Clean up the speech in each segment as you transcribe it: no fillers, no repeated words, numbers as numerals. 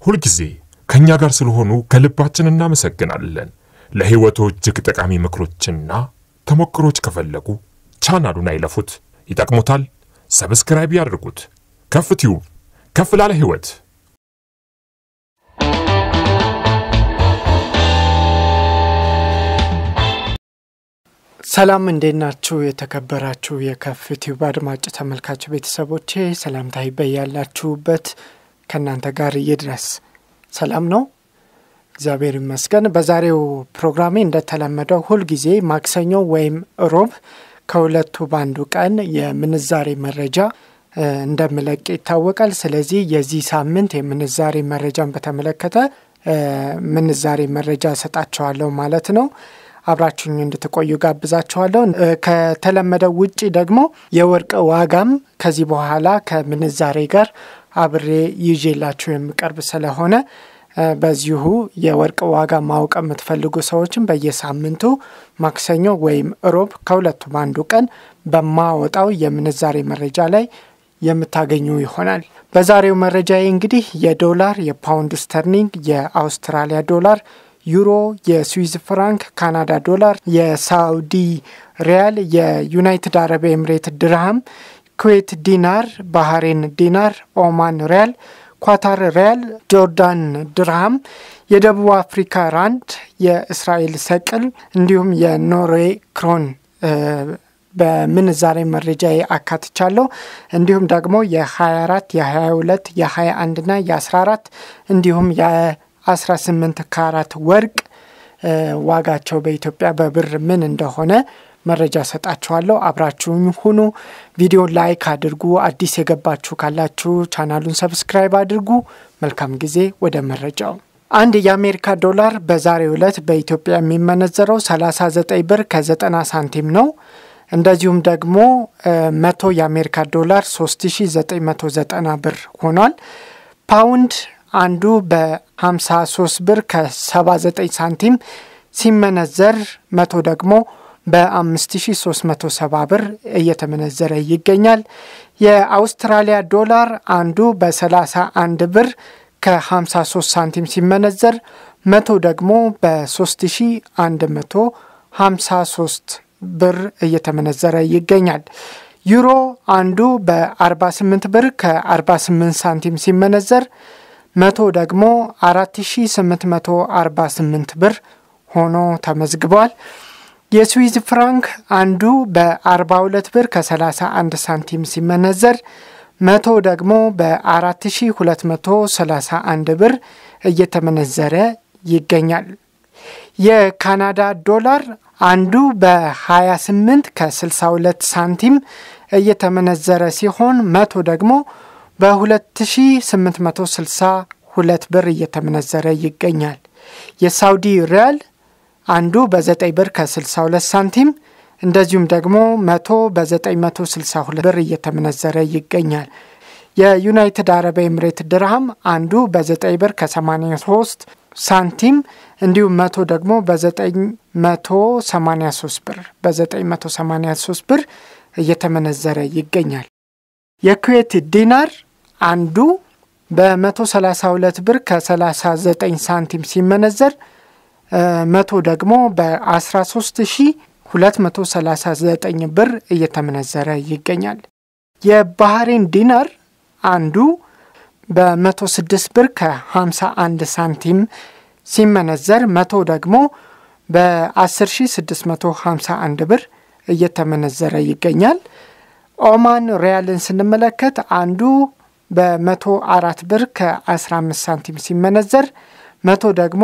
ሁሉ ጊዜ ከኛ ጋር ስለሆኑ ከልባችን እናመሰግናለን። ለህይወቱ እጅግ ጠቃሚ ምክሮችና ተሞክሮች ከፈለጉ ቻናሉን አይለፉት፣ ይጠቅሙታል። ሰብስክራይብ ያድርጉት። ከፍቲው ከፍ ላለ ህይወት ሰላም እንደናችሁ የተከበራችሁ የከፍቲው አድማጭ ተመልካች ቤተሰቦቼ ሰላምታዬ በያላችሁበት ከናንተ ጋር ይድረስ። ሰላም ነው? እግዚአብሔር ይመስገን። በዛሬው ፕሮግራሜ እንደተለመደው ሁሉ ጊዜ ማክሰኞ ወይም ሮብ ከሁለቱ ባንዱ ቀን የምንዛሬ መረጃ እንደምለቅ ይታወቃል። ስለዚህ የዚህ ሳምንት የምንዛሬ መረጃን በተመለከተ ምንዛሬ መረጃ ሰጣችኋለሁ ማለት ነው። አብራችሁኝ እንድትቆዩ ጋብዛችኋለሁ። ከተለመደው ውጪ ደግሞ የወርቅ ዋጋም ከዚህ በኋላ ከምንዛሬ ጋር አብሬ ይዤላችሁ የምቀርብ ስለሆነ በዚሁ የወርቅ ዋጋ ማወቅ የምትፈልጉ ሰዎችን በየሳምንቱ ማክሰኞ ወይም ሮብ ከሁለቱ ባንዱ ቀን በማወጣው የምንዛሬ መረጃ ላይ የምታገኙ ይሆናል። በዛሬው መረጃዬ እንግዲህ የዶላር፣ የፓውንድ ስተርሊንግ፣ የአውስትራሊያ ዶላር፣ ዩሮ፣ የስዊዝ ፍራንክ፣ ካናዳ ዶላር፣ የሳውዲ ሪያል፣ የዩናይትድ አረብ ኤምሬት ድርሃም፣ ኩዌት ዲናር፣ ባህሬን ዲናር፣ ኦማን ሪያል፣ ኳታር ሪያል፣ ጆርዳን ድርሃም፣ የደቡብ አፍሪካ ራንድ፣ የእስራኤል ሰቅል እንዲሁም የኖርዌይ ክሮን በምንዛሬ መረጃዬ አካትቻለሁ። እንዲሁም ደግሞ የ24፣ የ22፣ የ21 እና የ14 እንዲሁም የ18 ካራት ወርቅ ዋጋቸው በኢትዮጵያ በብር ምን እንደሆነ መረጃ ሰጣችኋለሁ። አብራችሁኝ ሁኑ። ቪዲዮ ላይክ አድርጉ። አዲስ የገባችሁ ካላችሁ ቻናሉን ሰብስክራይብ አድርጉ። መልካም ጊዜ። ወደ መረጃው። አንድ የአሜሪካ ዶላር በዛሬው ዕለት በኢትዮጵያ የሚመነዘረው 39 ብር ከ90 ሳንቲም ነው። እንደዚሁም ደግሞ 100 የአሜሪካ ዶላር 3990 ብር ሆኗል። ፓውንድ አንዱ በ53 ብር ከ79 ሳንቲም ሲመነዘር 100 ደግሞ በ5370 ብር እየተመነዘረ ይገኛል። የአውስትራሊያ ዶላር አንዱ በ31 ብር ከ53 ሳንቲም ሲመነዘር 100 ደግሞ በ3153 ብር እየተመነዘረ ይገኛል። ዩሮ አንዱ በ48 ብር ከ48 ሳንቲም ሲመነዘር 100 ደግሞ 4848 ብር ሆኖ ተመዝግቧል። የስዊዝ ፍራንክ አንዱ በ42 ብር ከ31 ሳንቲም ሲመነዘር 100 ደግሞ በ4231 ብር እየተመነዘረ ይገኛል። የካናዳ ዶላር አንዱ በ28 ከ62 ሳንቲም እየተመነዘረ ሲሆን 100 ደግሞ በ2862 ብር እየተመነዘረ ይገኛል። የሳውዲ ሪያል አንዱ በ9 ብር ከ62 ሳንቲም እንደዚሁም ደግሞ 100 በ962 ብር እየተመነዘረ ይገኛል። የዩናይትድ አረብ ኤምሬት ድርሃም አንዱ በ9 ብር ከ83 ሳንቲም እንዲሁም 100 ደግሞ በ983 ብር እየተመነዘረ ይገኛል። የኩዌት ዲናር አንዱ በ132 ብር ከ39 ሳንቲም ሲመነዘር 100 ደግሞ በ13239 ብር እየተመነዘረ ይገኛል። የባህሬን ዲናር አንዱ በ106 ብር ከ51 ሳንቲም ሲመነዘር 100 ደግሞ በ10651 ብር እየተመነዘረ ይገኛል። ኦማን ሪያልን ስንመለከት አንዱ በ104 ብር ከ15 ሳንቲም ሲመነዘር 100 ደግሞ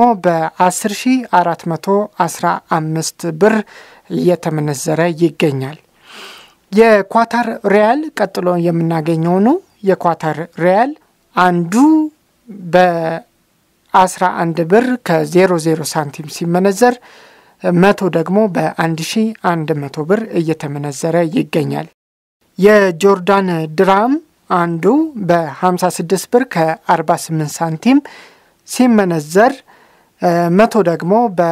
በ10415 ብር እየተመነዘረ ይገኛል። የኳታር ሪያል ቀጥሎ የምናገኘው ነው። የኳታር ሪያል አንዱ በ11 ብር ከ00 ሳንቲም ሲመነዘር 100 ደግሞ በ1100 ብር እየተመነዘረ ይገኛል። የጆርዳን ድራም አንዱ በ56 ብር ከ48 ሳንቲም ሲመነዘር 100 ደግሞ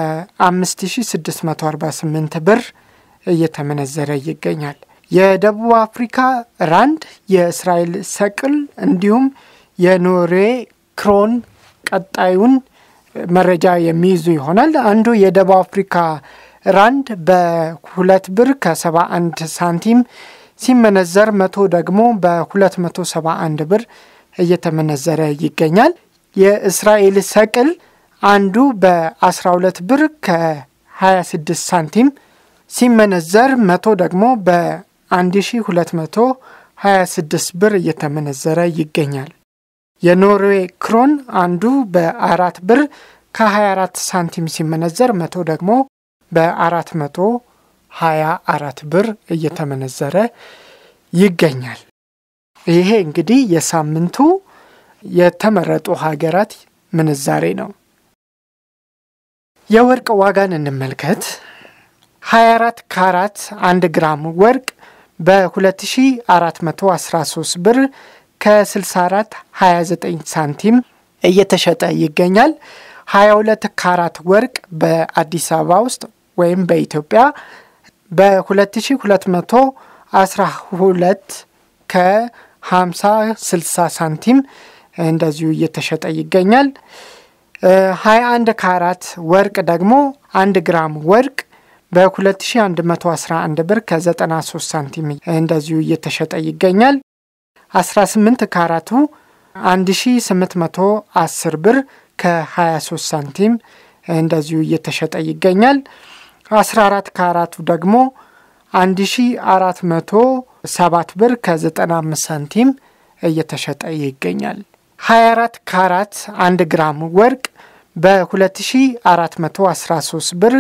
በ5648 ብር እየተመነዘረ ይገኛል። የደቡብ አፍሪካ ራንድ፣ የእስራኤል ሰቅል እንዲሁም የኖርዌይ ክሮን ቀጣዩን መረጃ የሚይዙ ይሆናል። አንዱ የደቡብ አፍሪካ ራንድ በ2 ብር ከ71 ሳንቲም ሲመነዘር 100 ደግሞ በ271 ብር እየተመነዘረ ይገኛል። የእስራኤል ሰቅል አንዱ በ12 ብር ከ26 ሳንቲም ሲመነዘር 100 ደግሞ በ1226 ብር እየተመነዘረ ይገኛል። የኖርዌይ ክሮን አንዱ በ4 ብር ከ24 ሳንቲም ሲመነዘር 100 ደግሞ በ424 ብር እየተመነዘረ ይገኛል። ይሄ እንግዲህ የሳምንቱ የተመረጡ ሀገራት ምንዛሬ ነው። የወርቅ ዋጋን እንመልከት። 24 ካራት 1 ግራም ወርቅ በ2413 ብር ከ64.29 ሳንቲም እየተሸጠ ይገኛል። 22 ካራት ወርቅ በአዲስ አበባ ውስጥ ወይም በኢትዮጵያ በ2212 ከ50.60 ሳንቲም እንደዚሁ እየተሸጠ ይገኛል። 21 ካራት ወርቅ ደግሞ 1 ግራም ወርቅ በ2111 ብር ከ93 ሳንቲም እንደዚሁ እየተሸጠ ይገኛል። 18 ካራቱ 1810 ብር ከ23 ሳንቲም እንደዚሁ እየተሸጠ ይገኛል። 14 ካራቱ ደግሞ 1407 ብር ከ95 ሳንቲም እየተሸጠ ይገኛል። 24 ካራት 1 ግራም ወርቅ በ2413 ብር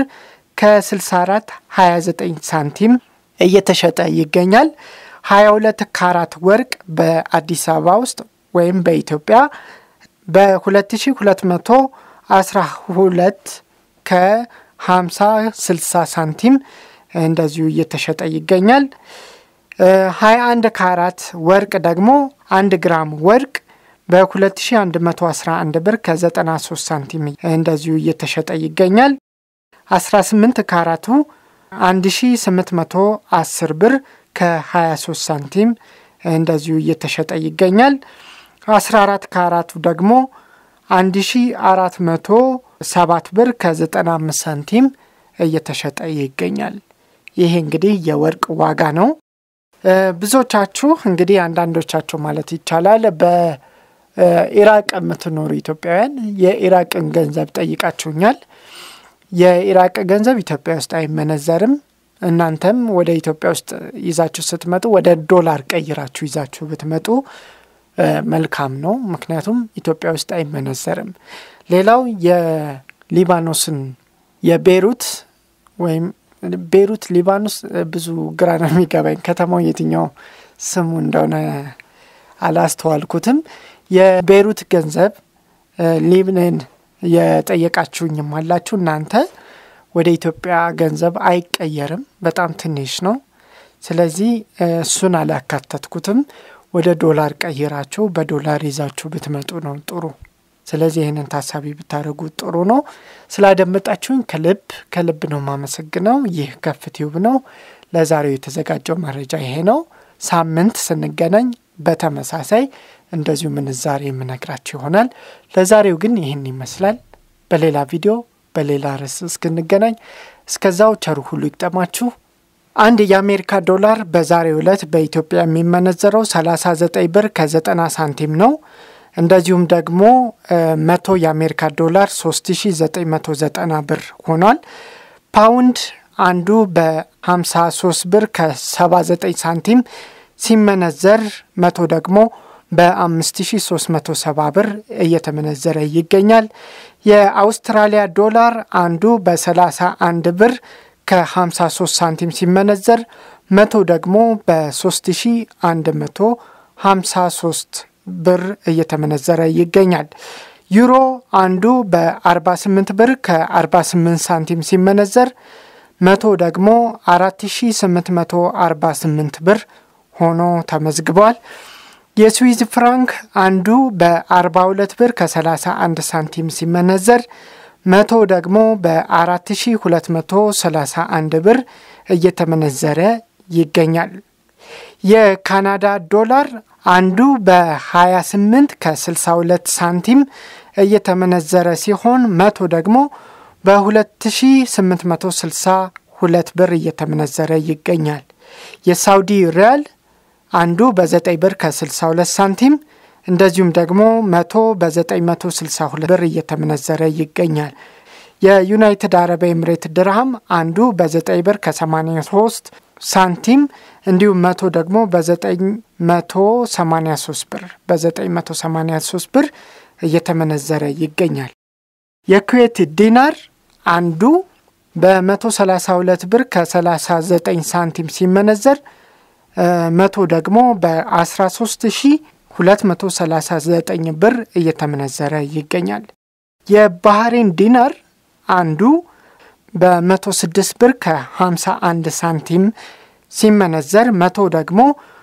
ከ64.29 ሳንቲም እየተሸጠ ይገኛል። 22 ካራት ወርቅ በአዲስ አበባ ውስጥ ወይም በኢትዮጵያ በ2212 ከ50.60 ሳንቲም እንደዚሁ እየተሸጠ ይገኛል። 21 ካራት ወርቅ ደግሞ 1 ግራም ወርቅ በ2111 ብር ከ93 ሳንቲም እንደዚሁ እየተሸጠ ይገኛል። 18 ካራቱ 1810 ብር ከ23 ሳንቲም እንደዚሁ እየተሸጠ ይገኛል። 14 ካራቱ ደግሞ 1407 ብር ከ95 ሳንቲም እየተሸጠ ይገኛል። ይሄ እንግዲህ የወርቅ ዋጋ ነው። ብዙዎቻችሁ እንግዲህ አንዳንዶቻችሁ ማለት ይቻላል በኢራቅ የምትኖሩ ኢትዮጵያውያን የኢራቅን ገንዘብ ጠይቃችሁኛል። የኢራቅ ገንዘብ ኢትዮጵያ ውስጥ አይመነዘርም። እናንተም ወደ ኢትዮጵያ ውስጥ ይዛችሁ ስትመጡ ወደ ዶላር ቀይራችሁ ይዛችሁ ብትመጡ መልካም ነው። ምክንያቱም ኢትዮጵያ ውስጥ አይመነዘርም። ሌላው የሊባኖስን የቤሩት ወይም ቤሩት ሊባኖስ ብዙ ግራ ነው የሚገባኝ። ከተማው የትኛው ስሙ እንደሆነ አላስተዋልኩትም። የቤሩት ገንዘብ ሊብነን የጠየቃችሁኝም አላችሁ። እናንተ ወደ ኢትዮጵያ ገንዘብ አይቀየርም፣ በጣም ትንሽ ነው። ስለዚህ እሱን አላካተትኩትም። ወደ ዶላር ቀይራችሁ በዶላር ይዛችሁ ብትመጡ ነው ጥሩ። ስለዚህ ይሄንን ታሳቢ ብታደርጉ ጥሩ ነው። ስላደመጣችሁኝ ከልብ ነው ማመሰግነው። ይህ ከፍቲውብ ነው። ለዛሬው የተዘጋጀው መረጃ ይሄ ነው። ሳምንት ስንገናኝ በተመሳሳይ እንደዚሁ ምንዛሬ የምነግራችሁ ይሆናል። ለዛሬው ግን ይህን ይመስላል። በሌላ ቪዲዮ በሌላ ርዕስ እስክንገናኝ እስከዛው ቸሩ ሁሉ ይግጠማችሁ። አንድ የአሜሪካ ዶላር በዛሬው ዕለት በኢትዮጵያ የሚመነዘረው 39 ብር ከ90 ሳንቲም ነው። እንደዚሁም ደግሞ 100 የአሜሪካ ዶላር 3990 ብር ሆኗል። ፓውንድ አንዱ በ53 ብር ከ79 ሳንቲም ሲመነዘር 100 ደግሞ በ5370 ብር እየተመነዘረ ይገኛል። የአውስትራሊያ ዶላር አንዱ በ31 ብር ከ53 ሳንቲም ሲመነዘር 100 ደግሞ በ3153 ብር እየተመነዘረ ይገኛል። ዩሮ አንዱ በ48 ብር ከ48 ሳንቲም ሲመነዘር 100 ደግሞ 4848 ብር ሆኖ ተመዝግቧል። የስዊዝ ፍራንክ አንዱ በ42 ብር ከ31 ሳንቲም ሲመነዘር 100 ደግሞ በ4231 ብር እየተመነዘረ ይገኛል። የካናዳ ዶላር አንዱ በ28 ከ62 ሳንቲም እየተመነዘረ ሲሆን 100 ደግሞ በ2862 ብር እየተመነዘረ ይገኛል። የሳውዲ ሪያል አንዱ በ9 ብር ከ62 ሳንቲም እንደዚሁም ደግሞ 100 በ962 ብር እየተመነዘረ ይገኛል። የዩናይትድ አረብ ኤምሬት ድርሃም አንዱ በ9 ብር ከ83 ሳንቲም እንዲሁም 100 ደግሞ በ983 ብር እየተመነዘረ ይገኛል። የኩዌት ዲናር አንዱ በ132 ብር ከ39 ሳንቲም ሲመነዘር 100 ደግሞ በ13239 ብር እየተመነዘረ ይገኛል። የባህሬን ዲናር አንዱ በ106 ብር ከ51 ሳንቲም ሲመነዘር 100 ደግሞ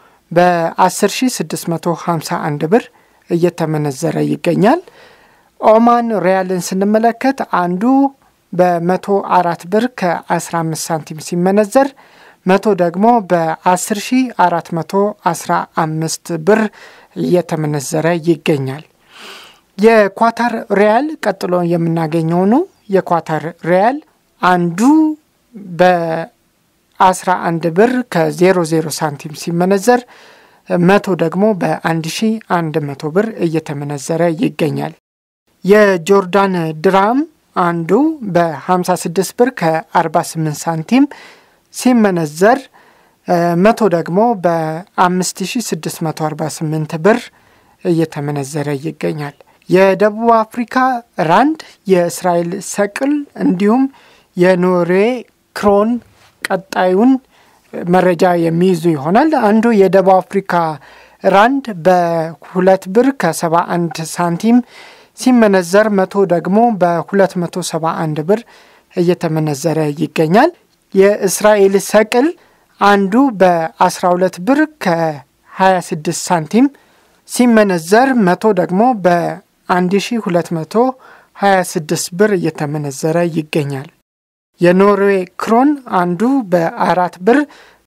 በ10651 ብር እየተመነዘረ ይገኛል። ኦማን ሪያልን ስንመለከት አንዱ በ104 ብር ከ15 ሳንቲም ሲመነዘር 100 ደግሞ በ10415 ብር እየተመነዘረ ይገኛል። የኳታር ሪያል ቀጥሎ የምናገኘው ነው። የኳታር ሪያል አንዱ በ11 ብር ከ00 ሳንቲም ሲመነዘር 100 ደግሞ በ1100 ብር እየተመነዘረ ይገኛል። የጆርዳን ድራም አንዱ በ56 ብር ከ48 ሳንቲም ሲመነዘር 100 ደግሞ በ5648 ብር እየተመነዘረ ይገኛል። የደቡብ አፍሪካ ራንድ፣ የእስራኤል ሰቅል እንዲሁም የኖርዌይ ክሮን ቀጣዩን መረጃ የሚይዙ ይሆናል። አንዱ የደቡብ አፍሪካ ራንድ በ2 ብር ከ71 ሳንቲም ሲመነዘር 100 ደግሞ በ271 ብር እየተመነዘረ ይገኛል። የእስራኤል ሰቅል አንዱ በ12 ብር ከ26 ሳንቲም ሲመነዘር 100 ደግሞ በ1226 ብር እየተመነዘረ ይገኛል። የኖርዌይ ክሮን አንዱ በ4 ብር